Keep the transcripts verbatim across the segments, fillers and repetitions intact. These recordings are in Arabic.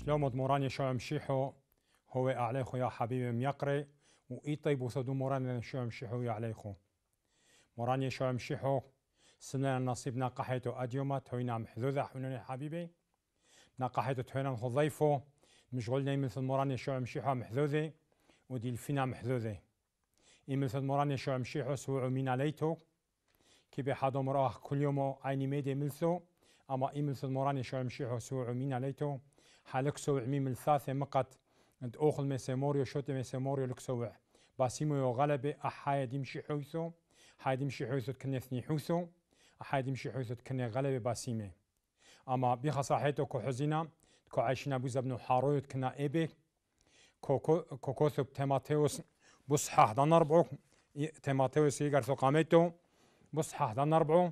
شلومود موراني شو مشيحو هو عليخو يا حبيبي ميقري وإيطيب وثدو موراني شو مشيحو يا عليخو موراني شو مشيحو سنة نصيبنا قحيتو أديوما توينا محذوذة حنوني حبيبي ناقحيتو توينا نخضيفو مشغولنا مثل موراني شو مشيحو محذوذة ودي الفينا محذوذة مثل موراني شو مشيحو سوعو مين عليتو كي بحادو مراه كل يوم عيني ميدي ملثو أما إي مثل موراني شو مشيحو سوعو مين عليتو حالك سوع ميم الثاثة مقت انت أخل مساموريو شوت مساموريو لك سوع باسيمو يو غلبة أحايا ديمشي حوثو حايا ديمشي حوثو تكني ثني حوثو أحايا ديمشي حوثو تكني غلبة باسيمة أما بيخا صاحيتو كو حزينة كو عايشنا بوزا بنو حارويو تكنا إيبي كو كوكوثو بتيماتيوس بصحة دا نربعو تيماتيوس يقر ثقاميتو بصحة دا نربعو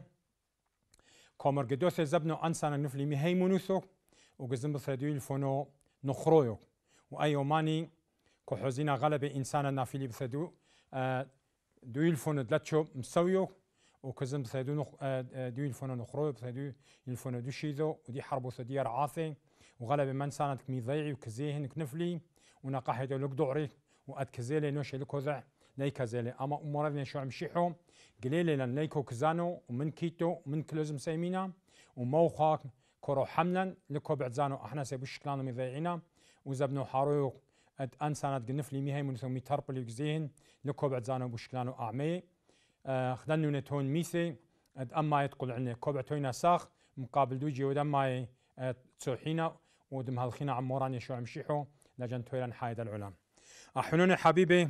كو مرقدوث زبنو أنسانا نفلي مهيمونوثو وقزم بثدويل فونو نخرويو وأيو ماني كو حزينا غلبة إنسانا نافيلي بثدو آه دويل فونو دلاتشو مسويو وكزم بثدو نخ آه دويل فونو نخرويو بثدو الفونو دوشيدو ودي حربو ثدي رعاثي وغلبة من سانة كمي ضيعي وكزيهن كنفلي ونقاحيدو لك دعري وأد كزيلي نوشي لكوزع لي كزيلي أما أمورادنا شو عمشيحو قليلي لن ليكو كزانو ومن كيتو ومن كلوزم سيمينا وموخاك كورو حملا لكو بعدزانو احنا سيبوش كلانو مضيعينا وزبنو حارويو اد انسانات قنفلي ميهي منثو ميتربلي وكزيهن لكو بعدزانو بوشكلانو اعمي آه خدنو نتون ميثي اد اما يتقول عنا كوبع توينا ساخ مقابل دوجي ودما اه تسوحينا ودم هالخينا عم موراني شو عمشيحو لجن تويلان حايد العلام احنوني حبيبي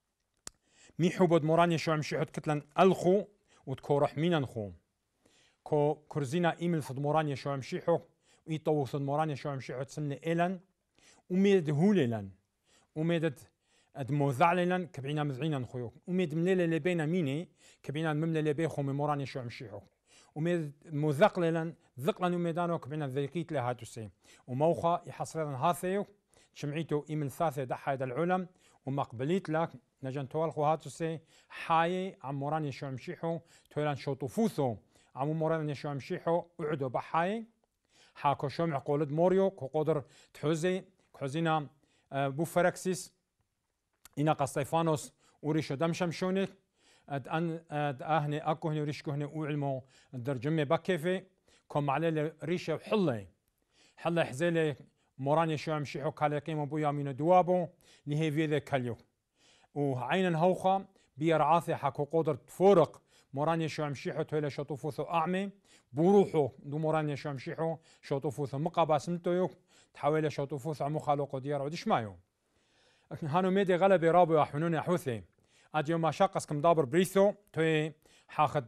ميحو بود موراني شو عمشيحو تكتلن الخو وتكورح مينا نخو كو كرزينا إيميل صد مورانيا شو عمشيحو ويطو صد مورانيا شو عمشيحو تسمني إيلان وميد هوليلان وميد اد موذعليلان كبعينا مذعينا نخويو وميد مليلة اللي بينا ميني كبعينا المملة اللي بيخو من مورانيا شو عمشيحو وميد موذقليلان ذقلان وميدانو كبعينا ذيقيت لهاتو سي وموخا يحصريلان هاثيو شمعيتو إيميل ثاثة دحايد العلم ومقبليت لك نجان توالخو هاتو سي حاي عم مورانيا شو عمشيحو تويلان شوطو فوثو عمو مورانيا شو عمشيحو وعدو بحاي حاكو شمع قولد موريو كو قدر تحوزي كحوزينا بوفركسيس إنا قسطيفانوس وريشو دمشمشوني اد ان اد اهني اكو هني وريشكو هني وعلمو الدرجمي بكيفي كوم عليه ريشه وحله حله حزيله مورانيا شو عمشيحو كاليقيمو بويا من دوابو نهي فيذا كاليو وعينا هوخا بيرعاثي حاكو قدر تفورق مورانيا شو عمشيحو تويلا شطوفوثو أعمي بروحو دو مورانيا شو عمشيحو شطوفوثو مقابا سمتويو تحاول شطوفوثو عمو خالوقو ديار وديش مايو هانو ميدي غلبي رابو يحونوني حوثي اد يوم شاقس كم دابر بريثو توي حاخد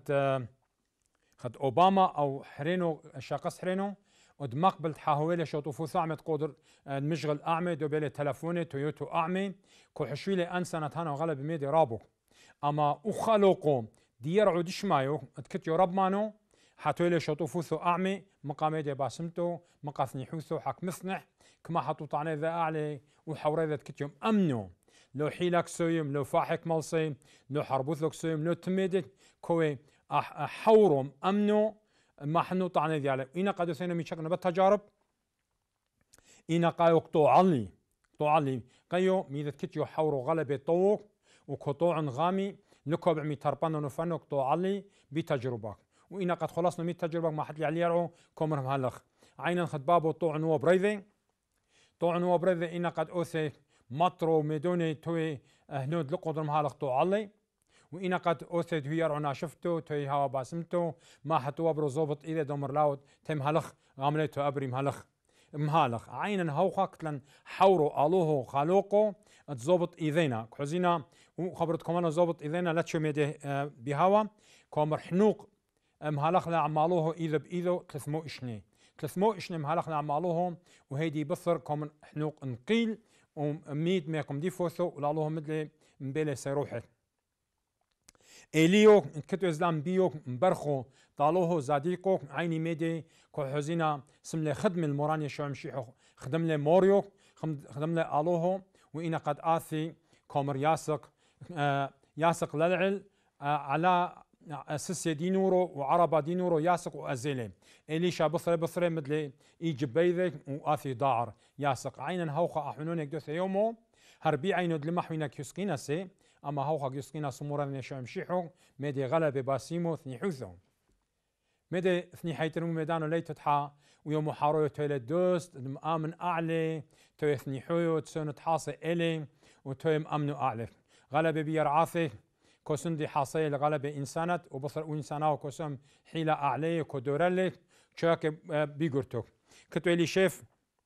خد أوباما أو حرينو شاقس حرينو ود مقبل تحاول شطوفوثو أعمي تقدر المشغل أعمي دو بيلي تلفوني تويوتو أعمي كو حشويلي أنسانة هانو غلبي ميدي رابو أما أخالوقو ديرعو دشمايو اتكتيو ربمانو حاتويلي شطوفوثو أعمي مقامي دي باسمتو مقاثني حوثو حاك مثنح كما حطو طعني ذا أعلي وحوري ذا تكتيوم أمنو لو حيلك سويم لو فاحك ملصي لو حربوثلك سويم لو تميدت كوي حورم أمنو ما حنو طعني ذي علي إنا قادو سينا ميشاكنا بالتجارب إنا قايو قطو علي قطو علي قايو ميذا تكتيو حورو غلبي طوق وكطوع غامي نكوب عمي تربانو نفنو قطو علي بتجربك وإنا قد خلصنا مية تجربة ما حد لي علي يرعو كومرهم هالخ عينا خد بابو طوع نوا بريذي طوع نوا بريذي إنا قد أوثي مطرو ميدوني توي هنود لقدرم هالخ طوع علي وإنا قد أوثي هو يرعونا شفتو توي هوا باسمتو ما حتو برو زوبط إذا دومر لاود تم هالخ غامليتو أبري مهالخ مهالخ عينا هوخا قتلن حورو ألوهو خالوقو تزوبط إيذينا كحزينا وخبرتكم أنا زوبط إيذينا لا تشو ميدي بهوا كومر حنوق مهالخ لعمالوه إذا بإيذو ثلاثمو إشني ثلاثمو إشني مهالخ لعمالوهم وهيدي بثر كومن حنوق نقيل وميد ميكم ديفوثو ولالوهم مدلي مبيلي سيروحي إليو كتو إزلام بيو مبرخو طالوه زاديقو عيني ميدي كو حزينا سملي خدم المورانيا شو عمشيحو خدم لي موريو خدم لي ألوهو وإنا قد آثي كومر ياسق آه ياسق للعل آه على سسي دينورو وعربة دينورو ياسق وأزيلي إليشا بصري بصري مدلي إيجب بيذك وآثي ضاعر ياسق عينا هوخا أحنونك دوث يومو هربي عينو دلمحوينك يسقينا سي أما هوخا يسقينا سمورا نشو مشيحو ميدي غلبي باسيمو ثني حوثو ميدي ثني حيترمو ميدانو لي تتحا ويوم حارويو تويلة دوست مآمن أعلي توي ثني حويو تسونو تحاصي إلي وتوي مأمنو أعلي غلبي بيرعاثي كوسن دي حاصية لغلبة إنسانات وبصر وإنسانات وكوسم حيلة أعلى كدورلة شاك بيجرتو كتو اللي شاف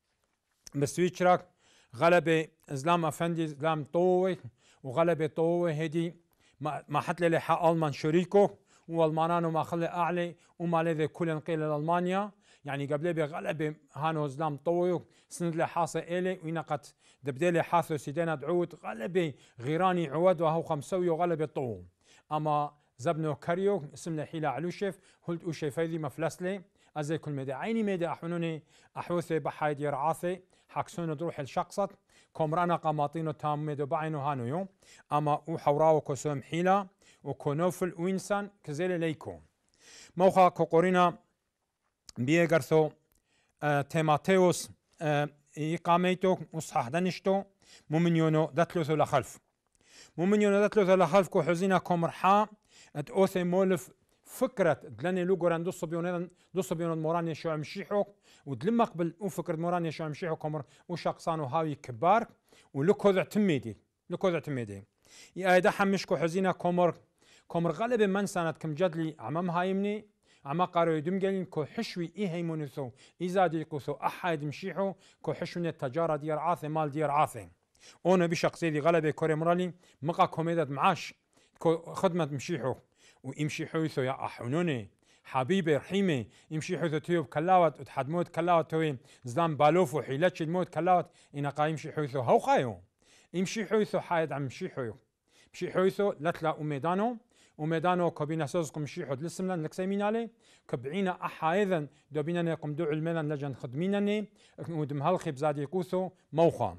بسويتشراك غلبة إسلام أفندي إسلام طوي وغلبة طوي هدي ما حت لي حق ألمان شريكو والمانانو ما خلي أعلى وما لذي كل نقيل لألمانيا يعني قبل بغلبة هانو إسلام طوي سند لي حاصة إلي وينقت دبدالي حاثو سيدنا دعوت غلبة غيراني عود وهو خمسوي وغلبة طوم أما زبنو كاريو اسم لحيلة علوشف هلت أوشي فايدي مفلسلي أزي كل مدى عيني مدى أحونوني أحوثي بحايد يرعاثي حاكسونو دروح الشقصت كومرانا قاماطينو تام مدى بعينو هانو يوم أما وحوراو كسوم حيلة وكونوفل وإنسان كزيلي ليكو موخا كوكورينا بيغرثو آه تيماتيوس آه إقاميتو وصحح دنشتو ممنيونو دتلوثو لخلف ممنيونو دتلوثو لخلف كو حزينا كومرحا ات اوثي مولف فكرة دلاني لوغوران دو صبيونان دو صبيونان موراني شو مشيحو ودلما قبل او فكرة موراني شو مشيحو كومر وشاقصانو هاوي كبار ولوكو ذا تميدي لوكو ذا تميدي يا ايدا حمشكو حزينا كومر كومر غالب من سنة كم جدلي عمام هايمني عما قارو يدمجلين كو حشوي إيه هيمونثو إذا ديقوثو أحد مشيحو كو حشوني التجارة ديار عاثي مال ديار عاثي أونا بشق سيدي غلبة كوري مرالي مقا كوميدة معاش كو خدمة مشيحو ويمشيحو يثو يا أحونوني حبيبي رحيمي يمشيحو يثو تيوب كلاوت وتحد موت كلاوت توي زدان بالوفو حيلتش الموت كلاوت إنا قا يمشيحو يثو هو خايو يمشيحو يثو حايد عم مشيحو مشيحو يثو لتلا أميدانو وميدانو كبينا سوزكم مشيحو دلسملان لكسيمينالي كبعينا أحايذا دوبينا نقم دو الميلان لجن خدميناني ودم هالخي بزادي قوثو موخا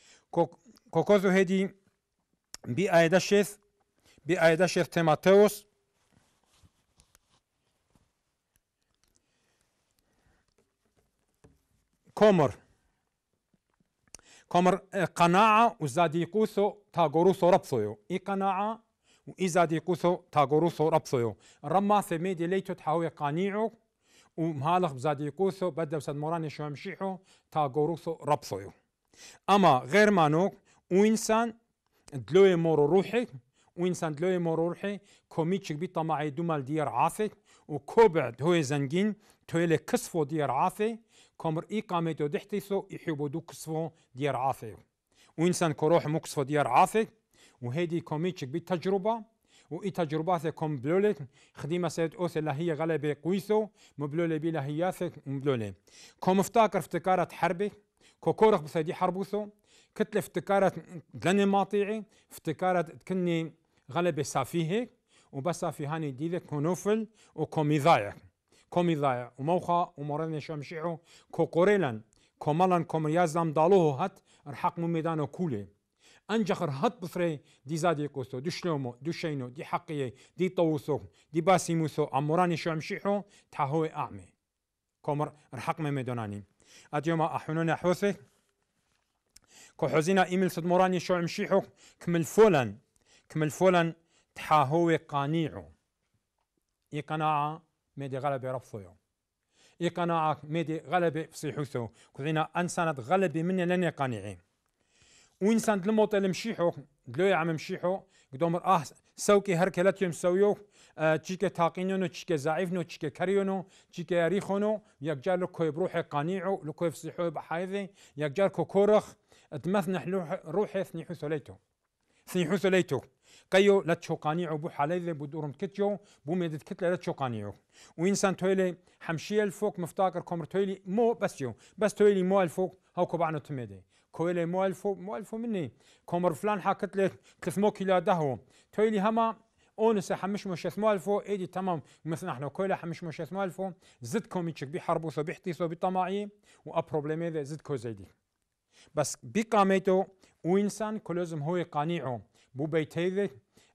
كوكوزو هدي بي آيداشيث بي آيداشيث تيماتيوس كومر كومر قناعة وزادي قوثو تاغوروثو ربثويو إي قناعة وإذا دي قوثو تاغوروثو ربثويو رما ثميدي ليتو تحاوي قانيعو ومهالخ بزادي قوثو بدا وسد موراني شو مشيحو تاغوروثو ربثويو أما غير مانوك وإنسان دلوي مورو روحي وإنسان دلوي مورو روحي كوميتشك بيطا معي دومال ديار عاثي وكوبعد هو زنجين تويلي كسفو ديار عاثي كومر إقامتو دحتيثو يحبو دو كسفو ديار عاثي وإنسان كروح مكسفو ديار عاثي وهيدي كوميتشك بالتجربة وإي تجربات كوم بلولك خديمة سيد أوث اللي هي غلبة قويثو مبلولة بلا هياثك مبلولة كوم افتاكر افتكارة حربي كوكورخ بسيدي حربوثو كتلة افتكارة دلني ماطيعي افتكارة كني غلبة سافيه وبس في هاني ديذك كونوفل وكومي ضايع كومي ضايع وموخا ومرني شمشيعو كوكوريلان كومالان كوم يازام دالوه هات رحق ميدانو كولي انجخر هات بفري دي زادي قوسو دي شلومو دي شينو دي حقيه دي طوسو دي باسيموسو اموراني شمشيحو تحهوي اعمي كومر رحق ميداناني اديوما احونوني حوثي كو حزينا ايميل صد موراني شو مشيحو كمل فولان كمل فولان تحاهوي قانيعو اي قناعه ميدي غلبه رفضيو اي قناعه ميدي غلبه فصيحوثو كذينا انسانت غلبه مني لن قانعين وإنسان دلموت المشيحو دلوي عم مشيحو قدومر اه سوكي هركلات يوم سويو تشيكا تاقينونو تشيكا زعيفنو تشيكا كريونو تشيكا ريخونو يقجار لكو يبروحي قانيعو لكو يفصيحو بحايذي يقجار كو كورخ تمثنح روحي ثنيحو ثليتو ثنيحو ثليتو قيو لتشو قانيعو بو حاليذي بودورم كتيو بو ميدت كتلة لتشو قانيعو وإنسان تويلي حمشيه الفوق مفتاكر كومر تويلي مو بس يو بس تويلي مو الفوق هاو كوبعنو تميدي كويلي مو الفو مو الفو مني كومر فلان حكت لك ثلاثمية كيلو دهو تويلي هما اونس حمش مش ثمانية الفو ايدي تمام مثل احنا كويلي حمش مش ثمانية الفو زد كوميتشك بيحاربوا سو بيحتيسو بطماعي وابروبليمي ذا زد كو زيدي بس بقاميتو وانسان كلزم هو قانيعو بو بيتيذك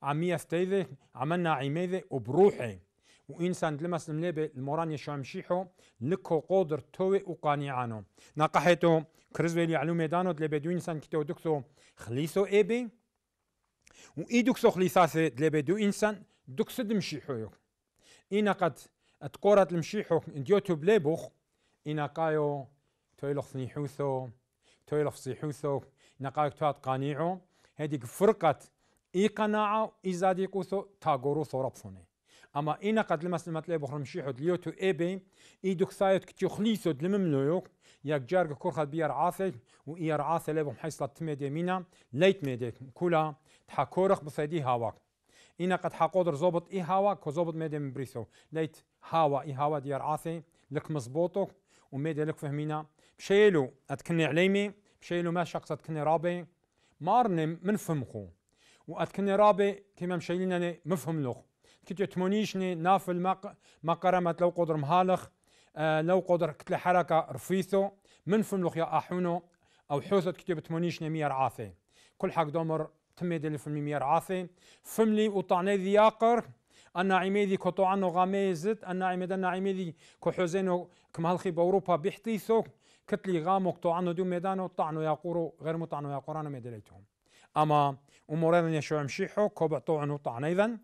عمية ستيذي عملنا عميذي وبروحي وإنسان لمس المليبي الموران يشوع مشيحو لكو قودر توي وقانيعانو ناقحيتو كرزويلي علو ميدانو دلي بدو إنسان كتو دكسو خليسو إيبي وإي دكسو خليساسي دلي بدو إنسان دكسو دمشيحو إنا قد اتقورت المشيحو ديوتو بليبوخ إنا قايو تويلوخ ثنيحوثو تويلوخ صيحوثو إنا قايو توات قانيعو هديك فرقة إي قناعة إزادي قوثو تاقورو ثوربثوني أما إنا قد لمس المطلب بخر مشيحو دليوتو إيبي إي دكسايت كتيو خليسو دلمملويوك ياك جارك كورخات بيار عاثي وإيار عاثي لبهم حيصلة تميدي مينا ليت ميديك كولا تحاكورخ بصيدي هاواك إنا قد حاقودر زوبط إي هاواك كو زوبط ميدي من بريسو ليت هاوا إي هاوا ديار عاثي لك مزبوطوك وميدي لك فهمينا بشيلو أتكني عليمي بشيلو ما شخص أتكني رابي مارني منفهمخو وأتكني رابي كما مشيلينني مفهم لخ كتو تمونيشني نافل مق مقرمت لو قدر مهالخ آه لو قدر كتل حركة رفيثو منفهم لخ يا أحونو أو حوثت كتو بتمونيشني ميار عاثي كل حق دومر تميد اللي فمي ميار عاثي فملي وطعني ذي ياقر أنا عميدي كتو عنو غاميزت أنا عميد أنا عميدي كو حوزينو كمهالخي بأوروبا بيحتيثو كتلي غامو كتو عنو دو ميدانو طعنو ياقورو غير مطعنو ياقورانو ميدليتهم أما أمورين يشوع مشيحو كو بعطو عنو طعن أيضا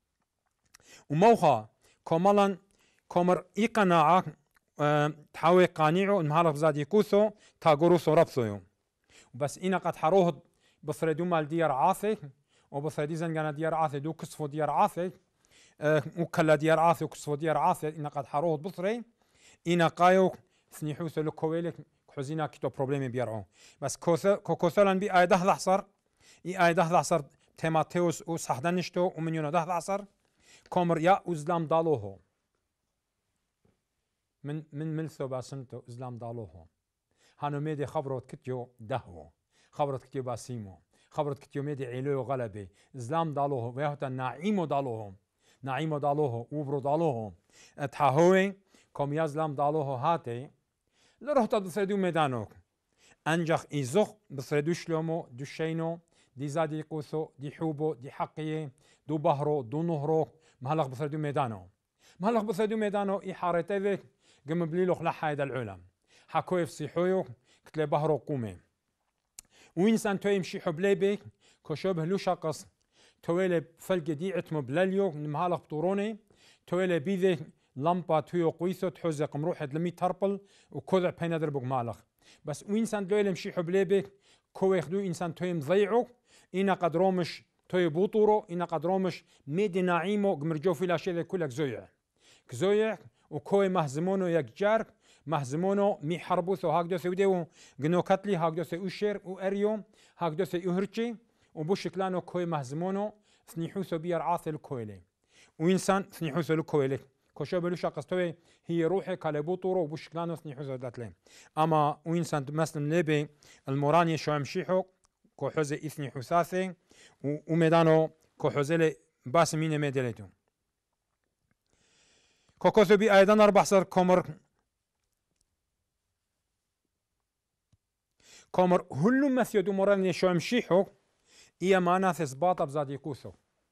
وموخا كمالا كمر إي قناعة أه تحاوي قانيعو المهالخ بزاد يكوثو تاقورو صوربثو بس إنا قد حروه بصردو مال ديار عاثي وبصردي زنجانا ديار عاثي دو كسفو ديار عاثي أه وكلا ديار عاثي وكسفو ديار عاثي إنا قد حروه بصري إنا قايو ثنيحوثو لكويلك حزينا كتو بروبليمي بيرعو بس كوكوثولان بي آي ده لحصر إي آي ده لحصر تيماتيوس و صحدنشتو ومن يونو ده لحصر كومر يا أزلام دالوهو من من ملثو باسنتو إزلام دالوهو هانو ميدي خبرت كتيو دهو خبرت كتيو باسيمو خبرت كتيو ميدي عيلو غلبي إزلام دالوهو ويهوتا نعيمو دالوهو نعيمو دالوهو وبرو دالوهو اتحاهوي كوم يزلام دالوهو هاتي لرهتا بصردو ميدانوك أنجخ إيزوخ بصردو شلومو دو شينو دي زادي قوثو دي حوبو دي حقية دو بهرو دو نهرو مهلق بصردو ميدانو مهلق بصردو ميدانو إي حارتي ذيك قم بليلوخ لحايد العلم حكوي فصيحويو كتلي بهرو قومي وإنسان تو يمشي بليبك كشوبه لو شقص تويلي فلق دي عتمو بلاليو مهلق بطوروني تويلي بيذي لامبا تويو قويثو تحوزق مروحد لمي تربل وكوذع بين دربوك مالخ بس وإنسان دويلي مشي بليبك كو يخدو إنسان توي مضيعو إنا قد رومش توي بوطورو إنا قد رومش ميدي نعيمو قمرجو في الأشياء كلك زويع كزويع وكوي مهزمونو يك جارك مهزمونو مي حربوثو هاكدو سيوديو جنو كتلي هاكدو سيوشير وأريوم هاكدو سيوهرتشي وبوشكلانو كوي مهزمونو ثنيحوثو بيار عاثل الكويلي وإنسان ثنيحوثو الكويلي كوشو بلو شاقستوي هي روحي كالبوطورو وبوشكلانو ثنيحوثو داتلين أما وإنسان مسلم ليبي الموراني شو مشيحو كو حوزي إثني حساثي وميدانو كو حوزي باسمين ميدليتو كوكوثو بي أيضا أربع صار كومر كومر هلو مثيو دو موراني شو مشيحو إيا مانا ثسباطة بزادي كوثو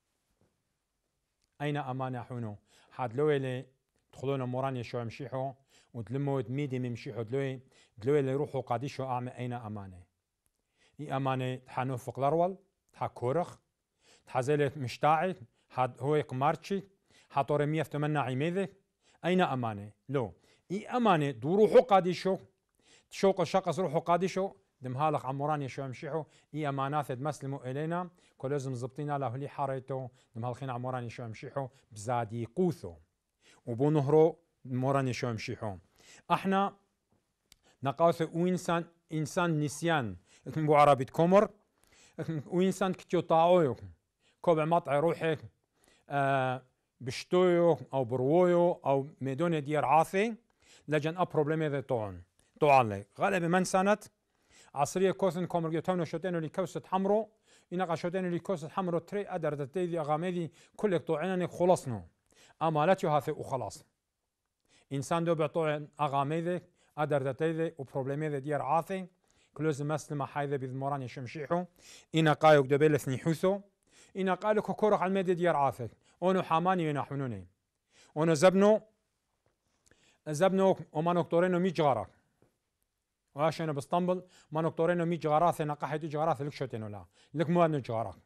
أين أمانة حونو حاد لويلي تدخلون موراني شو مشيحو ودلمو دميدي ممشيحو دلوي دلوي اللي روحو قاديشو أعمى أين أمانة إي أمانة تحانو فوق الأرول تحا كورخ تحازيلت مشتاعي حاد هو قمارتشي حاطور مية ثمانية عميذي أين أمانة لو إي أمانة دو روحو قاديشو تشوق الشقص روحو قاديشو دم هالق عموراني شو مشيحو إي أمانات مسلمو إلينا كل لازم زبطينا له لي حاريتو دم هالخين عموراني شو مشيحو بزادي قوثو وبو نهرو موراني شو مشيحو احنا نقاوث وإنسان إنسان نسيان بو عربي كومر وإنسان كتيو طاعويو كوبع مطعي روحي آه بشتويو أو برويو أو ميدوني ديار عاثي لجن أ بروبليمي ذي طوعن طوعن لي غالبا من سنة عصرية كوثن كومر جيوتونو شوتينو لي كوسة حمرو إنقا شوتينو لي كوسة حمرو تري أدر دتيدي أغاميدي كلك طوعنني خلصنو أما لا تيو هاثي وخلاص إنسان دو بيطوعن أغاميدي أدر دتيدي وبروبليمي ذي ديار عاثي كلوز مسلمة حايذة بذموران يشمشيحو إنا قايوك دبيل ثني حوثو إنا قالك كورق على المدى ديار عاثك أونو حاماني وينا حنوني أونو زبنو زبنو وما نكتورينو مي جغارك وعشان باسطنبول ما نكتورينو مي جغاراث نقحتي جغاراث لك شوتينو لا لك مو أنو جغارك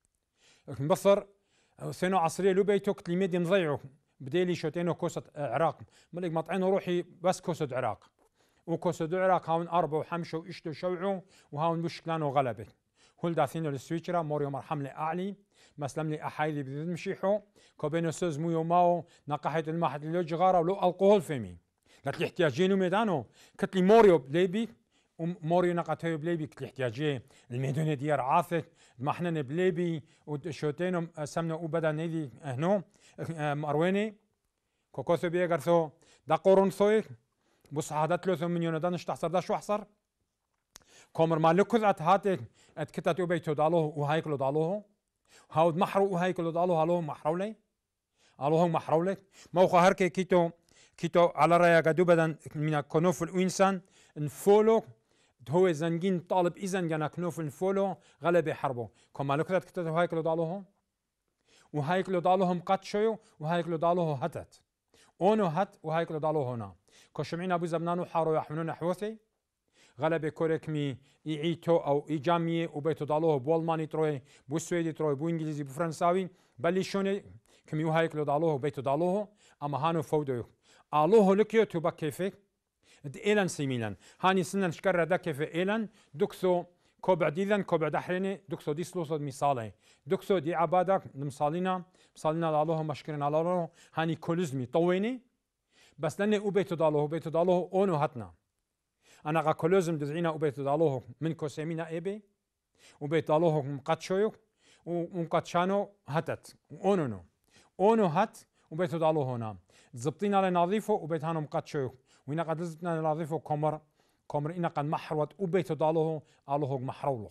مبصر سنو عصرية لو بيتوك تلميدي مضيعو بديلي شوتينو كوسة عراق ملك مطعين روحي بس كوسة عراق وكوسة عراق هاون أربعة وحمشة وإشتو شوعو وهاون مشكلانو غلبت هول داثينو للسويتشرا موريو مرحم لي أعلي مسلم لي أحايلي بذن مشيحو كوبينو سوز مو يوماو نقحت المحد لو جغارة ولو الكحول فيمي قالت لي احتياجينو ميدانو قالت لي موريو بليبي وموريو نقطيو بليبي قلت لي احتياجي الميدونة ديار عاثك محنن بليبي وشوتينو سمنو وبدا نيدي هنو مرويني كوكوثو بيغرثو دا قورنثوي بصحادات لوثو من يونادان اشتحصر دا شو حصر كومر مالكوز ات هاتك ات كتاتو بيتو دالوه وهايكلو دالوه هاود محرو وهايكلو دالوه هالوه محرولي هالوه محرولي موخو هركي كيتو كيتو على رايا قدو بدن من كنوفل وإنسان نفولو هو زنجين طالب إذن جانا كنوفل نفولو غلبة حربو كما لكذا كتاتو هايكلو دالوهم وهايكلو دالوهم قاتشيو وهايكلو دالوه هتت اونو هت وهايكلو دالوه هنا كشمعين ابو زبنانو حارو يحملون حوثي غلبة كوريكمي إيعيتو أو إيجامي وبيتو دالوه بولماني تروي بو سويدي تروي بو إنجليزي بو فرنساوي بلي شوني كمي وهايكلو دالوه بيتو دالوه أما هانو فودو آلوه لكيو توبا كيفك د إيلان سيميلان هاني سنن شكرا دا كيف إيلان دوكسو كوبع ديذن كوبع دحريني دوكسو دي سلوصد مثالي دوكسو دي عبادك مصالينا مصالينا دالوه مشكرين على هاني كولزمي طويني بس لاني او بيتو دالوه بيتو دالوه اونو هاتنا انا غا كولزم دزعينا او بيتو دالوه من كوسيمينا ايبي وبيت دالوه مقاتشويو ومقاتشانو هاتت اونو اونو هات وبيتو دالوه هنا زبطينا لنظيفه وبيت هانو مقاتشويو وإنا قد زبطنا لنظيفه كمر كمر إنا قد محروت وبيتو دالوه آلوه محرولوه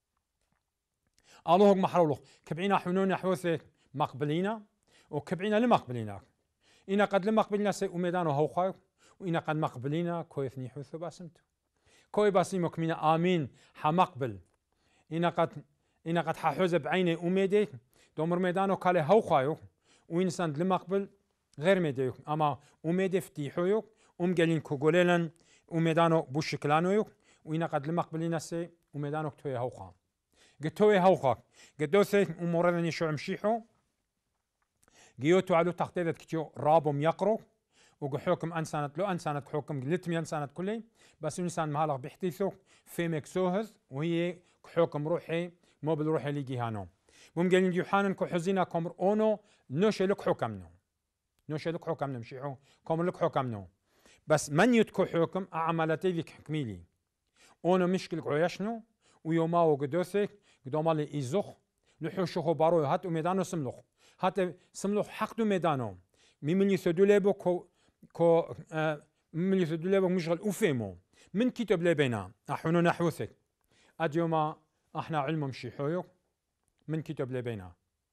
آلوه محرولوه كبعينا حنونا حوثي مقبلينا وكبعينا لمقبلينا إنا قد لمقبلينا سي أميدانو هوخايو وإنا قد مقبلينا كويثني حوثو باسمتو كوي باسيمو كمينا آمين حمقبل إنا قد إنا قد ححوز بعيني أميدي دومر ميدانو كالي هوخايو وإنسان لمقبل غير ميديو أما أميدي فتيحويو أم قالين كوغوليلن أميدانو بوشكلانويو وإنا قد لمقبلينا سي أميدانو كتوي هوخا قتوي هوخا قدوثي أموردني شو عمشيحو جيوتو علو تحتيدت كتيو رابم يقرو وحكم انسانت لو انسانت حكم لتمي انسانت كلي بس انسان مهالغ بيحتيثو فيمك سوهز وهي حكم روحي مو بالروحي اللي جيهانو بوم قالين يوحنا كو حزينا كومر اونو نوش لك حكمنو نوش لك حكمنو مشيحو كومر لك حكمنو بس من يتكو حكم اعمالتي ذيك حكميلي اونو مشكل عيشنو ويوماو قدوثك قدومالي ايزوخ لحوشو بارو هات وميدانو سملوخ حتى سملوخ حقدو ميدانو ممن يسدوليبو كو كو آه ممن يسدوليبو مشغل اوفيمو من كتب لبينا احونو نحوثك اديوما احنا علم مشيحويو من كتب لبينا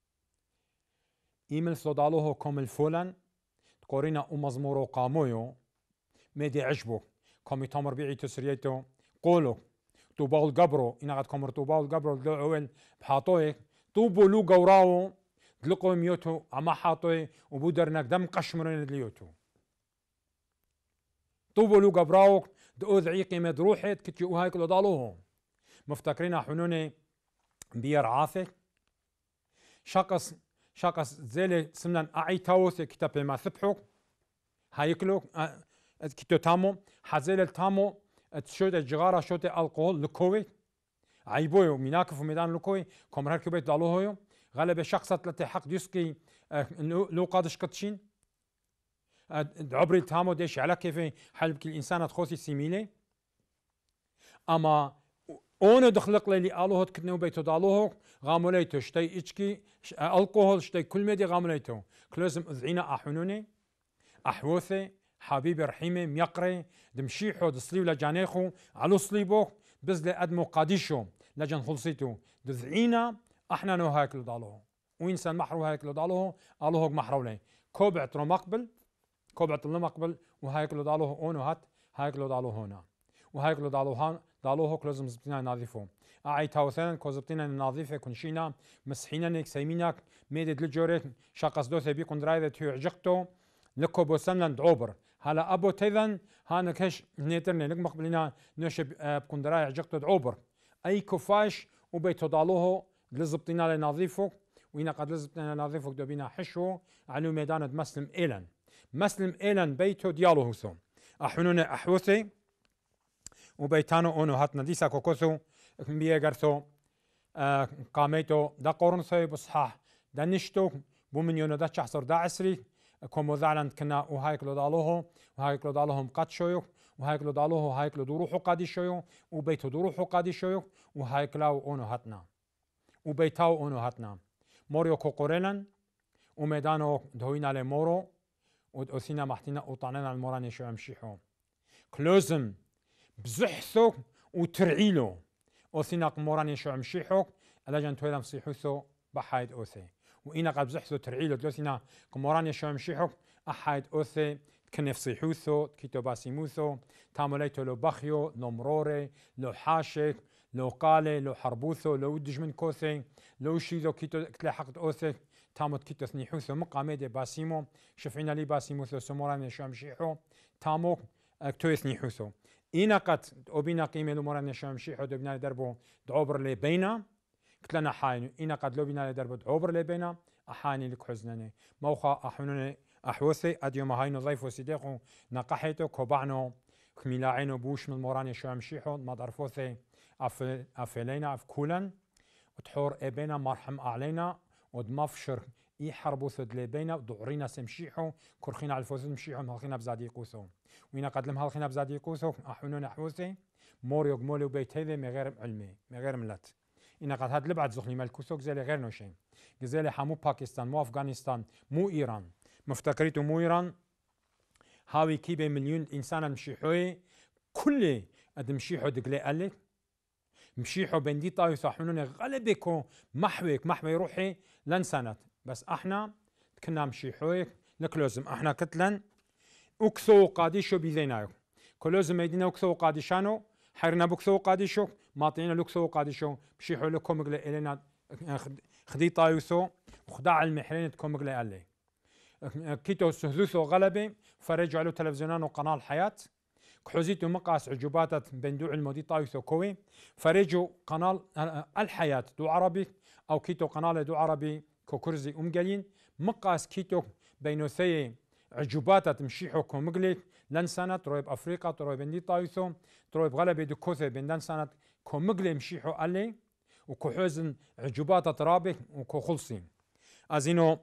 ايمل صدالوه كوم الفولن تقورينا ومزمورو قامويو ميدي عجبو كومي تامر بيعي تسريتو قولو توباول قبرو إنا قد كمر توباول قبرو دلو أول بحاطوي توبو لو قوراو دلقو ميوتو عما حاطوي وبودرناك دم قشمرين دليوتو توبو لو قبراو دو ذعيقي مدروحت كتيو هايك لو دالوهم مفتكرين حنوني بير عاثك شقص شقص زيلي سمنان أعي تاوث كتاب ما ثبحو هايكلو أه كتو تامو حزيل التامو تشوت الجغارة شوت الكحول لكوي عيبويو ميناكف وميدان لكوي كمرهر كبيت دالوهيو غالب شخصة التي حق ديسكي لو قادش قدشين عبري التامو ديش على كيف حلبك الإنسان تخوثي سيميلي أما اونو دخلق لي الوه كتنو بيتو دالوه غاموليتو شتي اتشكي الكحول شتي كل مدي غاموليتو كلازم اذعينا احنوني احوثي حبيبي رحيمي ميقري دمشيحو دصليو لجانيخو علو صليبو بزلي ادمو قاديشو لجن خلصيتو دذعينا احنا نو هايكلو دالوه وإنسان محرو هايكلو دالوه الوه محرولي كوبعت رو مقبل كوبعت رو مقبل وهايكلو دالوه اونو هات هايكلو دالوه هنا وهاي كلو دالوهان دالوه كلوزم زبطينا نظيفه اعي تاوثان كو زبطينا نظيفه كنشينا مسحينا نيك سيميناك ميدد لجوريك شاقص دوث بي كندرايده تيو عجقتو لكو بوسنن دعوبر هلا ابو تيذن هانا كش نيترني لك مقبلنا نشب بكندراي عجقتو دعوبر اي كفاش وبيتو دالوه لزبطينا لنظيفه وإنا قد لزبطينا نظيفه دوبينا حشو علو ميدان مسلم إيلان مسلم إيلان بيتو ديالو هسو أحنون أحوثي وبيتانو أونو هاتنا ديسا كوكوسو بيه غرثو آه قاميتو دا قورنثوي بصحاح دا نشتو بومنيونو دا تشحصر دا عسري كومو ذعلن كنا وهايكلو دالوهو وهايكلو دالوهم قد شويو وهايكلو دالوهو هايكلو دوروحو قادي شويو وبيتو دوروحو قادي شويو وهايكلاو أونو هاتنا وبيتاو أونو هاتنا موريو كوكوريلن وميدانو دهوينا لمورو ودوسينا محتينا وطعننا الموراني شو امشيحو كلوزم بزحثو وترعيلو اوسينا موراني شو امشيحو الاجن تويلم صيحوثو بحايد اوثي وإنا قد بزحثو ترعيلو دوسينا موراني شو امشيحو احايد اوثي كنف صيحوثو كيتو باسيموثو تاموليتو لو بخيو لو مروري لو حاشك لو قالي لو حربوثو لو دج من كوثي لو شيدو كيتو تلاحقت اوثي تاموت كيتو ثنيحوثو مقاميدي باسيمو شفعنا لي باسيموثو سموراني شامشيحو تامو اكتو ثنيحوثو إنا قد أوبينا قيمة لموراني شامشيحو دوبنا دربو دعوبر لي بينا كتلنا حاين إنا قد لو بينا دربو دعوبر لي بينا أحاني لك حزنني موخا أحونني أحوثي أديو مهاينو ضيفو سيديقو نقحيتو كوبعنو كميلاعينو بوش من موراني شامشيحو مدرفوثي أف أفلينا أف كولن وتحور إبينا مرحم علينا ودمفشر إي حربو ثد لبينا ودعرينا سمشيحو كرخينا على الفوز مشيحو مهلخينا بزادي قوسو وينا قدلم هلخينا بزادي قوسو أحونون أحوثي موريو قمولو بيت هذي مغير علمي مغير ملت إنا قد هاد لبعد زخني مالكوسو غزالي غير نوشين غزالي حمو باكستان مو أفغانستان مو إيران مفتكريتو مو إيران هاوي كيبي مليون إنسان مشيحوي كل أدمشيحو دقلي ألك مشيحو بندي طايو صاحنون غلبكو محويك محوي روحي لن سنت بس احنا كنا مشيحويك لكلوزم احنا كتلن اكثو قاديشو بيذينايو كلوزم ميدينا اكثو قاديشانو حيرنا بكثو قاديشو ماطينا لكثو قاديشو مشيحو لكم مقلي الينا خدي طايوثو وخداع المحرين تكون مقلي الي كيتو سهذوثو غلبي فرجعوا له تلفزيونان وقناه الحياه كحوزيتو مقاس عجوباتت بندوع المودي طايثو كوي فريجو قنال الحياة دو عربي أو كيتو قنال دو عربي كوكرزي أمقلين مقاس كيتو بينوثي عجوباتت مشيحو كومقليك لن سنة ترويب أفريقيا ترويب بندي طايثو ترويب غلبي دو كوثي بندن سنة كومقلي مشيحو ألي وكحوزن عجوباتت رابي وكوخلصين أزينو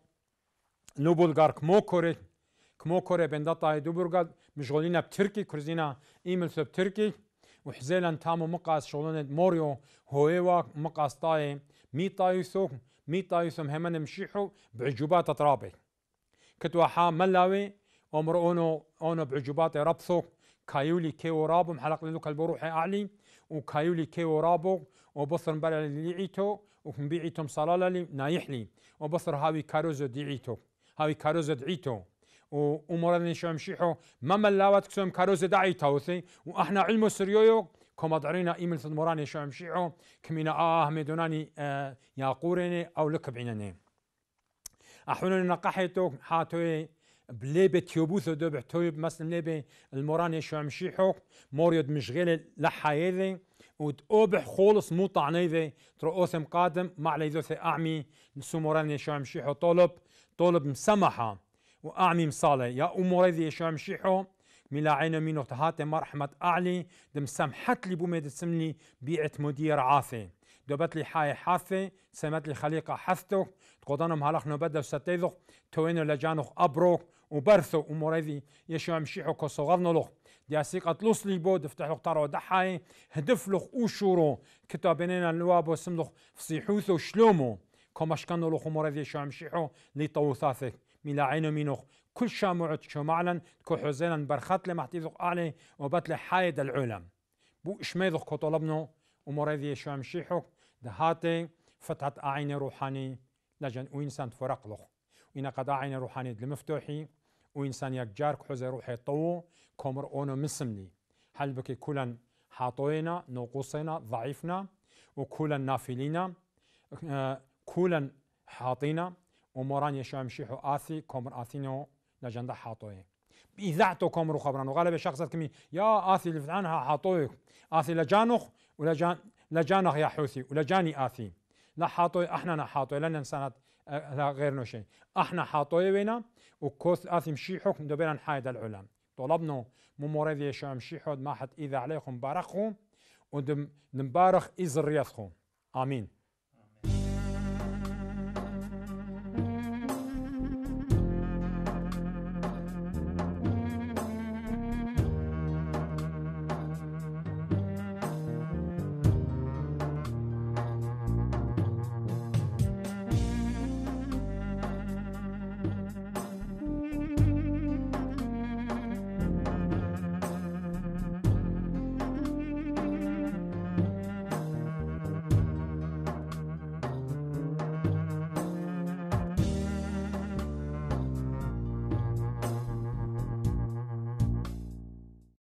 لو بولغار كمو كوري كمو كوري بندطاي دوبرغاد مشغولين بتركي كرزينا ايميل سب تركي وحزيلا تامو مقاس شغلنا موريو هويوا مقاس طاي مي طايسو مي طايسو مهمن مشيحو بعجوبات ترابي كتوا حا ملاوي امر اونو اونو بعجوبات ربثو كايولي كي ورابو محلق لك البروحي اعلي وكايولي كي ورابو وبصر مبلا اللي عيتو ومبيعيتم صلالة نايحلي وبصر هاوي كاروزو ديعيتو هاوي كاروزو دعيتو ومرضني شو مشيحو ما ملاوات كسوم كاروز داعي توثي واحنا علمو سريويو كما دعرينا ايمل في المراني شو مشيحو كمينا اه ميدوناني آه يا قوريني او لك بعيناني احونا نقحيتو حاتوي بليبه تيوبوثو دوبع تويب مثل ليبه المراني شو مشيحو موريد مشغله لحايذي وتوبح خولص مو طعنيذي ترؤوثم قادم مع ليذوثي اعمي نسو مراني شو مشيحو طلب طلب مسمحه وأعمي مصالي يا أموري ذي شو مشيحو ملا عينو مينو تهاتي مرحمة أعلي دم سمحت لي بوميد سملي بيعت مدير عاثي دوبت لي حاي حاثي سمت لي خليقة حثتو تقودانهم هلخنو بدو ستيذو توينو لجانوخ أبروك وبرثو أموري ذي يشو مشيحو كو صغرنو لوخ دياسيقة لوس لي بود افتح لوخ طارو دحاي هدف لوخ اوشورو كتابينينا اللوابو سملوخ فصيحوثو شلومو كوماشكانو لوخ أموري ذي شو مشيحو لي طوثاثك ميلا عينو مينوخ كل شامعت شو معلن كو حزينا برخات لي محتيذوق أعلي وباتلي حايد العلم بو إشميذوق كو طلبنو ومريذي شو مشيحوك دهاتي فتحت أعين روحاني لجن وإنسان تفرق لوخ وإنا قد أعين روحاني المفتوحي وإنسان يكجارك حزي روحي طو كومر أونو مسملي حل بكي كلن حاطوينا نقصنا ضعيفنا وكولا نافلينا آه كولا حاطينا وموران يشوع مشيحو آثي كومر آثينو لجندا حاطوي بإذاعته كومرو خبران وغالب شخص كمي يا آثي اللي عنها حاطوي آثي لجانخ ولجان لجانخ يا حوثي ولجاني آثي لا حاطوي احنا نحاطوي لن نسند لا غير شيء احنا حاطوي وينا وكوث آثي مشيحو ندبران حايد العلم طلبنا ممورد يشوع مشيحو ما حد إذا عليكم بارخهم ودم نبارخ إزريتهم آمين.